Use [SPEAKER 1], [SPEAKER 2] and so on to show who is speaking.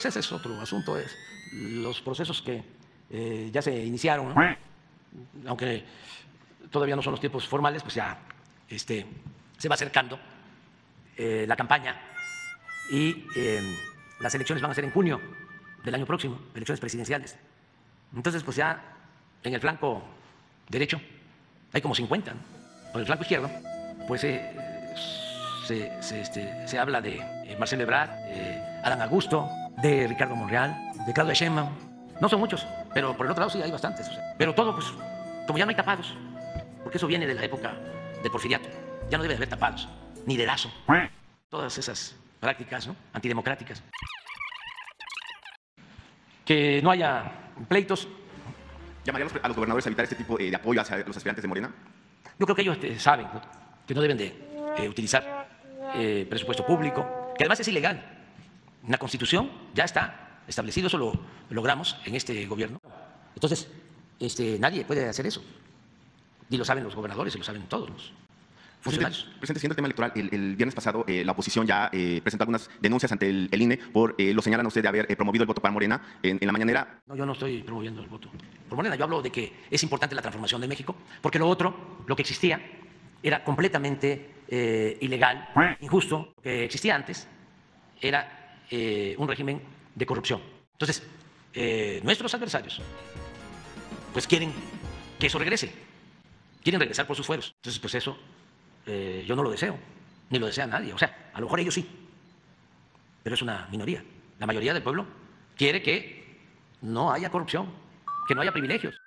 [SPEAKER 1] Ese es otro asunto, es los procesos que ya se iniciaron, ¿no? Aunque todavía no son los tiempos formales, pues ya se va acercando la campaña y las elecciones van a ser en junio del año próximo, elecciones presidenciales. Entonces, pues ya en el flanco derecho hay como 50, ¿no? Por el flanco izquierdo, pues se habla de Marcelo Ebrard, Adán Augusto, de Ricardo Monreal, de Claudia Sheinbaum. No son muchos, pero por el otro lado sí hay bastantes. O sea, pero todo, pues, como ya no hay tapados, porque eso viene de la época de Porfiriato, ya no debe de haber tapados, ni dedazo. Todas esas prácticas, ¿no?, antidemocráticas. Que no haya pleitos.
[SPEAKER 2] ¿Llamarían a los gobernadores a evitar este tipo de apoyo hacia los aspirantes de Morena?
[SPEAKER 1] Yo creo que ellos saben, ¿no?, que no deben de utilizar presupuesto público, que además es ilegal. En la Constitución ya está establecido, eso lo logramos en este gobierno. Entonces, nadie puede hacer eso. Y lo saben los gobernadores y lo saben todos los funcionarios.
[SPEAKER 2] Presidente, siguiendo el tema electoral, el viernes pasado la oposición ya presentó algunas denuncias ante el INE por lo señalan a usted de haber promovido el voto para Morena en la mañanera.
[SPEAKER 1] No, yo no estoy promoviendo el voto por Morena. Yo hablo de que es importante la transformación de México, porque lo otro, lo que existía, era completamente ilegal, injusto. Lo que existía antes era un régimen de corrupción. Entonces, nuestros adversarios pues quieren que eso regrese, quieren regresar por sus fueros. Entonces, pues eso yo no lo deseo, ni lo desea nadie. O sea, a lo mejor ellos sí, pero es una minoría. La mayoría del pueblo quiere que no haya corrupción, que no haya privilegios.